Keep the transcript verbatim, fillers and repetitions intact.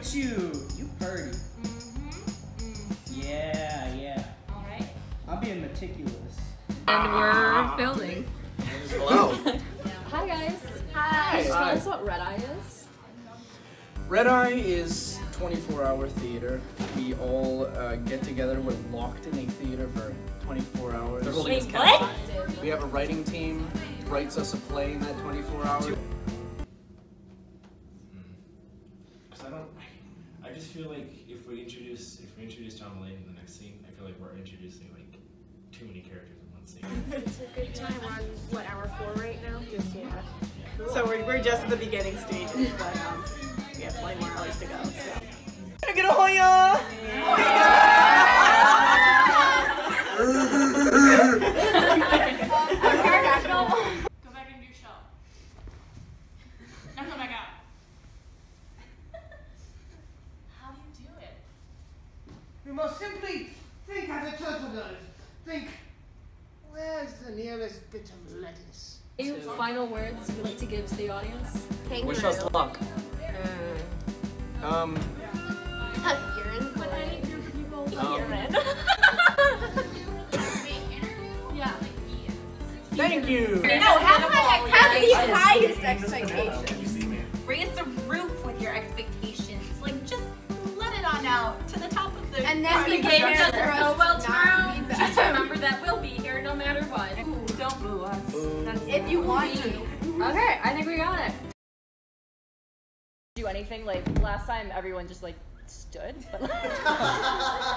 at you. You purty. Mm-hmm. Mm. Yeah, yeah. All right. I'm being meticulous. And we're filming. Hello. Hi guys. Hi. Tell Hi. us what Red Eye is. Red Eye is twenty-four hour theater. We all uh, get together. We're locked in a theater for twenty-four hours. Wait, what? We have a writing team, writes us a play in that twenty-four hours. Because I don't, I just feel like if we introduce, if we introduce John Mulaney in the next scene, I feel like we're introducing like too many characters in one scene. It's a good time. We're on, what, hour four right now? Just, yeah. Cool. So we're, we're just at the beginning stages, but um, we have twenty more hours to go, so. Gonna get a Hoya! Go back into your shell. Now come back out. How do you do it? You must simply think as a turtle does. Think, where's the nearest bit of lettuce? Any final words you'd like to give to the audience? Wish us luck. Um. Urine. With any group of people. um Urine. Yeah. Thank you. No, have the have the highest expectations. Raise the roof with your expectations. Like, just let it on out to the top of the. And then the the game game doesn't doesn't go well tomorrow. be Just remember that we'll be here no matter what. Ooh, don't boo us. That's If you want to. Okay, I think we got it. Do anything like last time everyone just like stood, but